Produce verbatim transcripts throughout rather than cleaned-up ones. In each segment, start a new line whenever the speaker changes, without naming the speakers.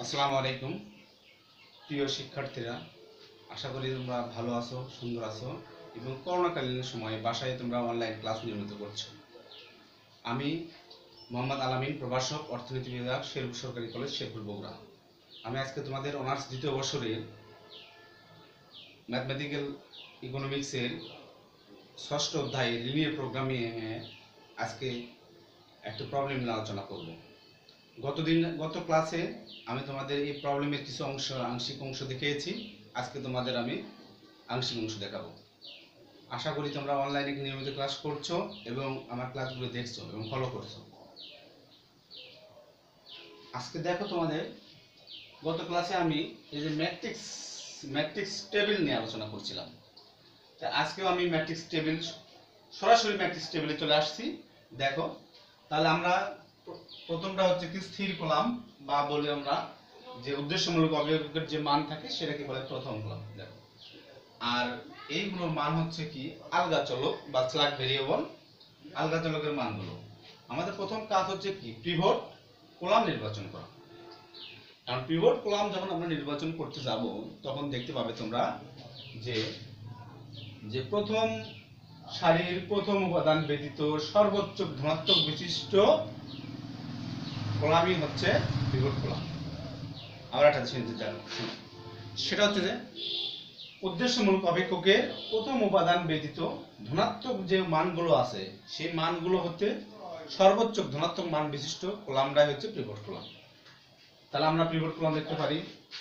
আসসালামু আলাইকুম প্রিয় শিক্ষার্থীরা, আশা করি তোমরা ভালো আছো, সুন্দর আছো এবং করোনাকালীন সময়ে বাসায় তোমরা অনলাইন ক্লাস নিয়মিত করছো। আমি মোহাম্মদ আলামিন, প্রভাষক, অর্থনীতি বিভাগ, শেরপুর সরকারি কলেজ, শেরপুর, বগুড়া। আমি আজকে তোমাদের অনার্স দ্বিতীয় বর্ষের ম্যাথমেটিক্যাল ইকোনমিক্সের ষষ্ঠ অধ্যায় লিনিয়ার প্রোগ্রামিংয়ে আজকে একটা প্রবলেম নিয়ে আলোচনা করব। গতদিন গত ক্লাসে আমি তোমাদের এই প্রবলেমের কিছু অংশ আংশিক অংশ দেখিয়েছি। আজকে তোমাদের আমি আংশিক অংশ দেখাবো। আশা করি তোমরা অনলাইনে নিয়মিত ক্লাস করছো এবং আমার ক্লাসগুলো দেখছো এবং ফলো করছো। আজকে দেখো, তোমাদের গত ক্লাসে আমি এই যে ম্যাট্রিক্স ম্যাট্রিক্স টেবিল নিয়ে আলোচনা করছিলাম। তা আজকেও আমি ম্যাট্রিক্স টেবিল সরাসরি ম্যাট্রিক্স টেবিলে চলে আসছি। দেখো, তাহলে আমরা প্রথমটা হচ্ছে কি স্থির কলাম, বা বলি আমরা যে উদ্দেশ্যমূলক অবয়বের যে মান থাকে সেটাকে বলে প্রথম কলাম। দেখো, আর এইগুলোর মান হচ্ছে কি আলগা চলক বা স্ল্যাক ভেরিয়েবল। আলগা চলকের মানগুলো আমাদের প্রথম কাজ হচ্ছে কি পিভট কলাম নির্বাচন করা। কারণ পিভট কলাম যখন আমরা নির্বাচন করতে যাব তখন দেখতে পাবে তোমরা যে যে প্রথম সারির প্রথম উপাদান ব্যতীত সর্বোচ্চ ধনাত্মক বিশিষ্ট কলামই হচ্ছে পিভট কলাম। আবার একটা শুনতে চাই, সেটা হচ্ছে যে উদ্দেশ্যমূলক অপেক্ষকের প্রথম উপাদান ব্যতীত ধনাত্মক যে মানগুলো আছে সেই মানগুলো হতে সর্বোচ্চ ধনাত্মক মান বিশিষ্ট কলামটাই হচ্ছে পিভট কলাম। তাহলে আমরা পিভট কলাম দেখতে পারি।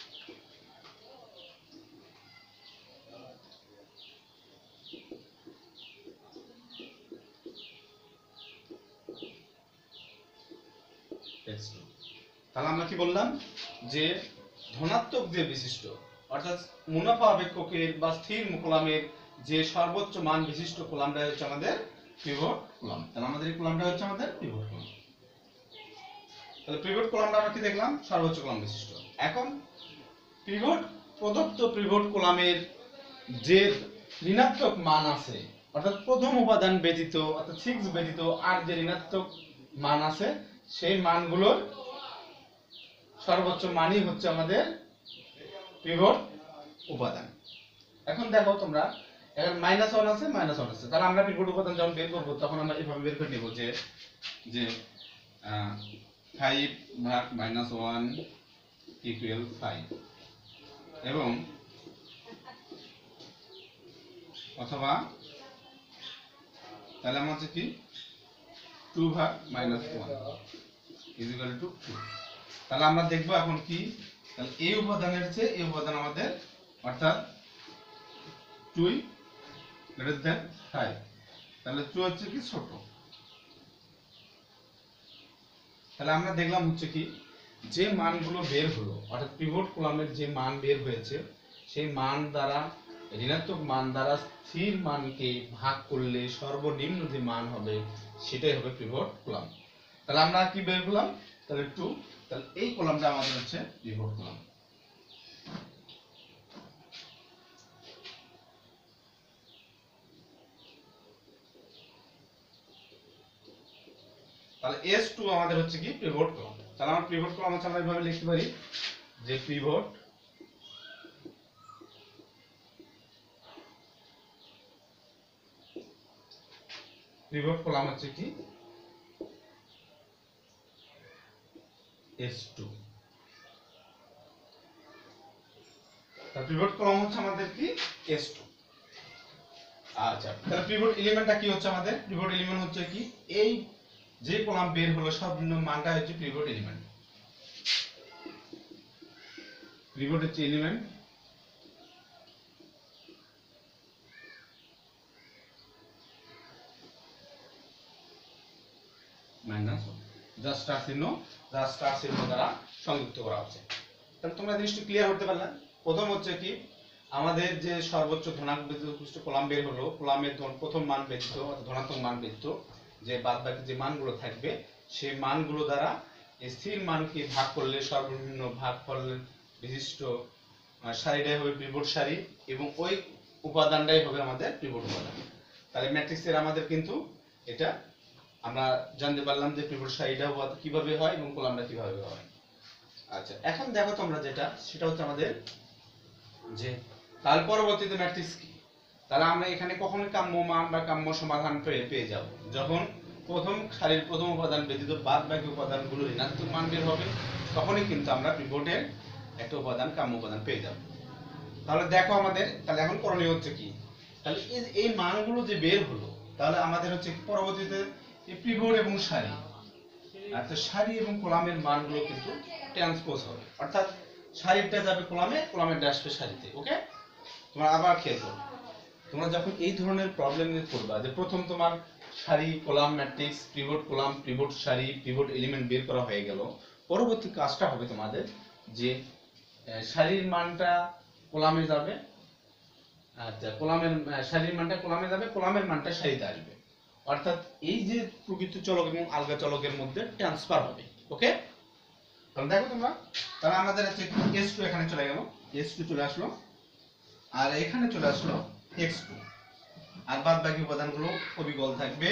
তাহলে আমরা কি বললাম যে ধনাত্মক যে বিশিষ্ট অর্থাৎ মুনাফা অপেক্ষকের বা স্থির কলামের যে সর্বোচ্চ মান বিশিষ্ট কলামটা হচ্ছে আমাদের পিভট কলাম। তাহলে আমাদের এই কলামটা হচ্ছে আমাদের পিভট কলাম। তাহলে পিভট কলামটা আমরা কি দেখলাম, সর্বোচ্চ কলাম বিশিষ্ট। এখন পিভট প্রদত্ত পিভট কলামের যে ঋণাত্মক মান আছে অর্থাৎ প্রথম উপাদান ব্যতীত অর্থাৎ সিক্স ব্যতীত আর যে ঋণাত্মক মান আছে সেই মানগুলোর সর্বোচ্চ মানই হচ্ছে আমাদের পিভট উপাদান। এখন দেখো তোমরা এখন মাইনাস ওয়ান আছে, মাইনাস ওয়ান আছে, তাহলে আমরা পিভট উপাদান যখন বের করবো তখন আমরা এভাবে বের করে নেব যে যে ফাইভ ভাগ মাইনাস ওয়ান ইকুয়াল ফাইভ, এবং অথবা তাহলে আমার হচ্ছে কি টু ভাগ minus one equal to two. তাহলে আমরা দেখবো এখন কি, তাহলে এই উপাদানের চেয়ে এই উপাদান আমাদের অর্থাৎ টু গ্রেটার দেন ফাইভ, তাহলে টু হচ্ছে কি ছোট। তাহলে আমরা দেখলাম হচ্ছে কি যে মানগুলো বের হলো অর্থাৎ পিভট কলামের যে মান বের হয়েছে সেই মান দ্বারা ঋণাত্মক মান দ্বারা স্থির মানকে ভাগ করলে সর্বনিম্ন যে মান হবে সেটাই হবে পিভট কলাম। তাহলে আমরা কি বের করলাম, তাহলে টু, তাহলে এই কলামটা আমাদের হচ্ছে পিভট কলাম। তাহলে এস টু আমাদের হচ্ছে কি পিভট কলাম। তাহলে আমরা পিভট কলাম হচ্ছে আমরা এইভাবে লিখতে পারি যে পিভট পিভট কলাম হচ্ছে কি এস টু। তাহলে পিভট কলাম হচ্ছে আমাদের কি এস টু। আচ্ছা, তাহলে পিভট এলিমেন্টটা কি হচ্ছে আমাদের, পিভট এলিমেন্ট হচ্ছে কি এই যে কলাম বের হলো সর্বনিম্ন মানটা হচ্ছে পিভট এলিমেন্ট। পিভট হচ্ছে এলিমেন্ট মাইনাস যা স্টার চিহ্ন যা স্টার চিহ্ন দ্বারা সংযুক্ত করা হচ্ছে। তাহলে তোমরা জিনিসটা ক্লিয়ার করতে পারলে। প্রথম হচ্ছে কি আমাদের যে সর্বোচ্চ ধনাত্মক বিশিষ্ট কলাম বের হলো, কলামের প্রথম মান ব্যতীত অর্থাৎ ধনাত্মক মান ব্যতীত যে বাদ বাকি যে মানগুলো থাকবে সেই মানগুলো দ্বারা স্থির মানকে ভাগ করলে সর্বনিম্ন ভাগফল বিশিষ্ট সারিটাই হবে পিভট সারি এবং ওই উপাদানটাই হবে আমাদের পিভট উপাদান। তাহলে ম্যাট্রিক্সের আমাদের কিন্তু এটা আমরা জানতে পারলাম যে পিভট সারিটা কিভাবে হয় এবং কলামটা কিভাবে হয়। আচ্ছা, এখন দেখো তোমরা যেটা সেটা হচ্ছে আমাদের যে তার পরবর্তীতে ম্যাট্রিক্স কি। তাহলে আমরা এখানে কখন কাম্য মান বা কাম্য সমাধান পেয়ে পেয়ে যাব, যখন প্রথম সারির প্রথম উপাদান ব্যতীত বাদ বাকি উপাদানগুলো ঋণাত্মক মান বের হবে, তখনই কিন্তু আমরা পিভটের একটা উপাদান কাম্য উপাদান পেয়ে যাব। তাহলে দেখো আমাদের তাহলে এখন করণীয় হচ্ছে কি, তাহলে এই এই মানগুলো যে বের হলো, তাহলে আমাদের হচ্ছে পরবর্তীতে এই পিভট এবং সারি, আচ্ছা সারি এবং কলামের মানগুলো কিন্তু ট্রান্সপোজ হবে, অর্থাৎ সারিটা যাবে কলামে, কলামেরটা আসবে সারিতে। ওকে, তোমরা আবার খেয়াল করো, তোমরা যখন এই ধরনের প্রবলেম করবা যে প্রথম তোমার সারি column matrix, pivot column, pivot সারি, পিভট এলিমেন্ট বের করা হয়ে গেল, পরবর্তী কাজটা হবে তোমাদের যে সারির মানটা কলামে যাবে, আচ্ছা কলামের সারির মানটা কলামে যাবে, কলামের মানটা সারিতে আসবে, অর্থাৎ এই যে প্রকৃত চলক এবং আলগা চলকের মধ্যে ট্রান্সফার হবে। ওকে, তাহলে দেখো তোমরা, তাহলে আমাদের হচ্ছে এস টু এখানে চলে গেল, এস টু চলে আসলো, আর এখানে চলে আসলো এক্স টু, আর বাদ বাকি উপাদানগুলো অবিকল থাকবে।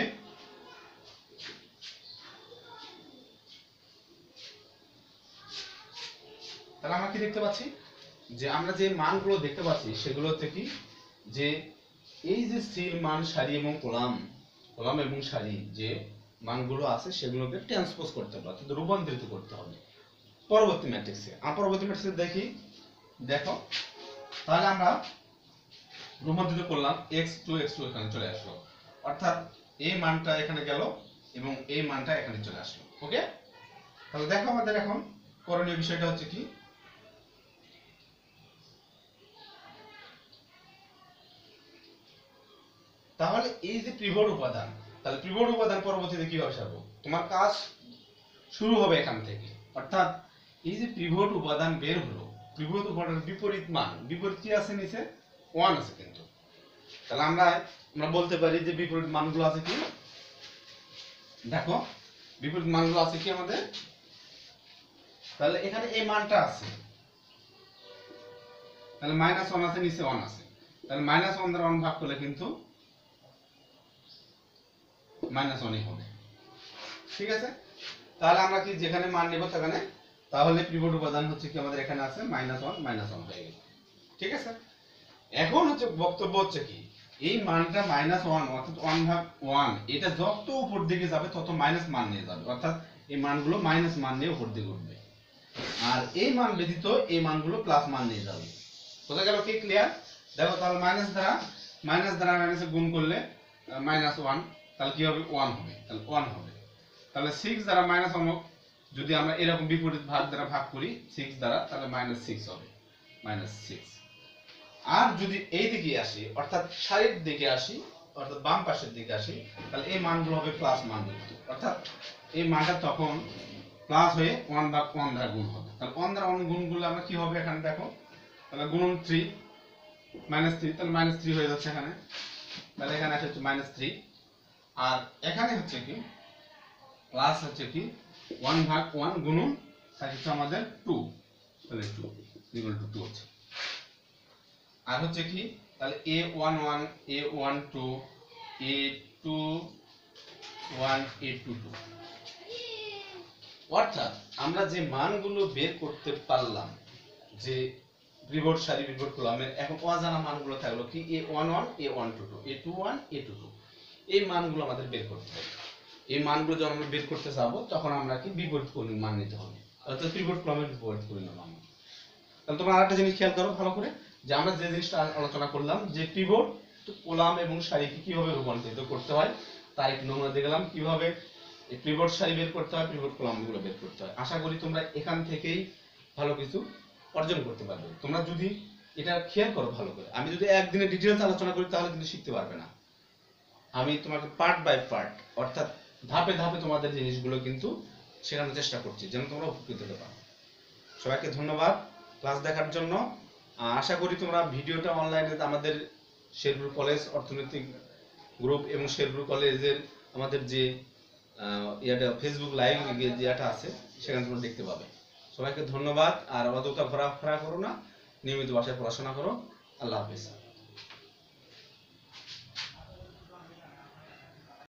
তাহলে আমরা কি দেখতে পাচ্ছি যে আমরা যে মানগুলো দেখতে পাচ্ছি সেগুলো হচ্ছে কি, যে এই যে স্থির মান সারি এবং কলাম, কলাম এবং সারি যে মানগুলো আছে সেগুলোকে ট্রান্সপোজ করতে হবে, অর্থাৎ রূপান্তরিত করতে হবে পরবর্তী ম্যাট্রিক্সে। আর পরবর্তী ম্যাট্রিক্সে দেখি, দেখো তাহলে আমরা রূপান্তরিত করলাম, এক্স টু এক্স টু এখানে চলে আসলো, অর্থাৎ এই মানটা এখানে গেল এবং এই মানটা এখানে চলে আসলো। ওকে, তাহলে দেখো আমাদের এখন করণীয় বিষয়টা হচ্ছে কি, তাহলে এই যে পিভট উপাদান, তাহলে পিভট উপাদান পরবর্তীতে কিভাবে সারবো, তোমার কাজ শুরু হবে এখান থেকে, অর্থাৎ এই যে পিভট উপাদান বের হলো, পিভট উপাদানের বিপরীত মান, বিপরীত কি আছে নিচে ওয়ান আছে কিন্তু, তাহলে আমরা আমরা বলতে পারি যে বিপরীত মানগুলো আছে কি, দেখো বিপরীত মানগুলো আছে কি আমাদের, তাহলে এখানে এই মানটা আছে, তাহলে মাইনাস ওয়ান আছে, নিচে ওয়ান আছে, তাহলে মাইনাস ওয়ান দ্বারা ওয়ান ভাগ করলে কিন্তু মাইনাস ওয়ানই হবে। ঠিক আছে, তাহলে আমরা কি যেখানে মান নেব সেখানে, তাহলে পিভট উপাদান হচ্ছে কি আমাদের এখানে আছে মাইনাস ওয়ান, মাইনাস ওয়ান হয়ে গেল। ঠিক আছে, এখন হচ্ছে বক্তব্য হচ্ছে কি, এই মানটা মাইনাস ওয়ান অর্থাৎ ওয়ান ভাগ ওয়ান, এটা যত উপর দিকে যাবে তত মাইনাস মান নিয়ে যাবে, অর্থাৎ এই মানগুলো মাইনাস মান নিয়ে উপর দিকে উঠবে, আর এই মান ব্যতীত এই মানগুলো প্লাস মান নিয়ে যাবে। বোঝা গেল কি, ক্লিয়ার? দেখো তাহলে মাইনাস দ্বারা মাইনাস দ্বারা মাইনাসে গুণ করলে মাইনাস ওয়ান, তাহলে কি হবে ওয়ান হবে, তাহলে ওয়ান হবে। তাহলে সিক্স দ্বারা মাইনাস ওয়ান যদি আমরা এরকম বিপরীত ভাগ দ্বারা ভাগ করি সিক্স দ্বারা, তাহলে মাইনাস সিক্স হবে, মাইনাস সিক্স। আর যদি এই দিকে আসি অর্থাৎ সারির দিকে আসি, অর্থাৎ বাম পাশের দিকে আসি, তাহলে এই মানগুলো হবে প্লাস মান, অর্থাৎ এই মানটা তখন প্লাস হয়ে ওয়ান ভাগ ওয়ান দ্বারা গুণ হবে। তাহলে ওয়ান দ্বারা ওয়ান গুণ করলে আমরা কি হবে এখানে দেখো, তাহলে গুণন থ্রি, মাইনাস থ্রি, তাহলে মাইনাস থ্রি হয়ে যাচ্ছে এখানে, তাহলে এখানে আসে হচ্ছে মাইনাস থ্রি, আর এখানে হচ্ছে কি প্লাস হচ্ছে কি ওয়ান ভাগ ওয়ান গুণন হচ্ছে আমাদের টু, তাহলে টু ইকুয়াল টু টু হচ্ছে, আর হচ্ছে কি তাহলে A one one, A one two, A two one, A two two, অর্থাৎ আমরা যে মানগুলো বের করতে পারলাম, যে পিভট সারি পিভট কলামের, এখন অজানা মানগুলো থাকলো কি A one one, A one two two, A two one, A two two, এই মানগুলো আমাদের বের করতে হবে। এই মানগুলো যখন আমরা বের করতে যাব তখন আমরা কি বিপরীত কর্ণীয় মান নিতে হবে, অর্থাৎ পিভট কলামের বিপরীত কর্ণীয় মান। তাহলে তোমরা আরেকটা জিনিস খেয়াল করো ভালো করে, যে আমরা যে জিনিসটা আলোচনা করলাম যে পিভট কলাম এবং সারিকে কিভাবে রূপান্তরিত করতে হয় তার একটু নমুনা দেখলাম, কিভাবে এই পিভট সারি বের করতে হয়, পিভট কলামগুলো বের করতে হয়। আশা করি তোমরা এখান থেকেই ভালো কিছু অর্জন করতে পারবে। তোমরা যদি এটা খেয়াল করো ভালো করে, আমি যদি একদিনে ডিটেইলস আলোচনা করি তাহলে কিন্তু শিখতে পারবে না। আমি তোমাকে পার্ট বাই পার্ট অর্থাৎ ধাপে ধাপে তোমাদের জিনিসগুলো কিন্তু শেখানোর চেষ্টা করছি যেন তোমরা উপকৃত হতে পারো। সবাইকে ধন্যবাদ ক্লাস দেখার জন্য। আশা করি তোমরা ভিডিওটা অনলাইনে আমাদের শেরপুর কলেজ অর্থনৈতিক গ্রুপ এবং শেরপুর কলেজের আমাদের যে ইয়াটা ফেসবুক লাইভ যেটা আছে সেখানে তোমরা দেখতে পাবে। সবাইকে ধন্যবাদ, আর অযথা ঘোরাফেরা করো না, নিয়মিত বাসায় পড়াশোনা করো। আল্লাহ হাফেজ।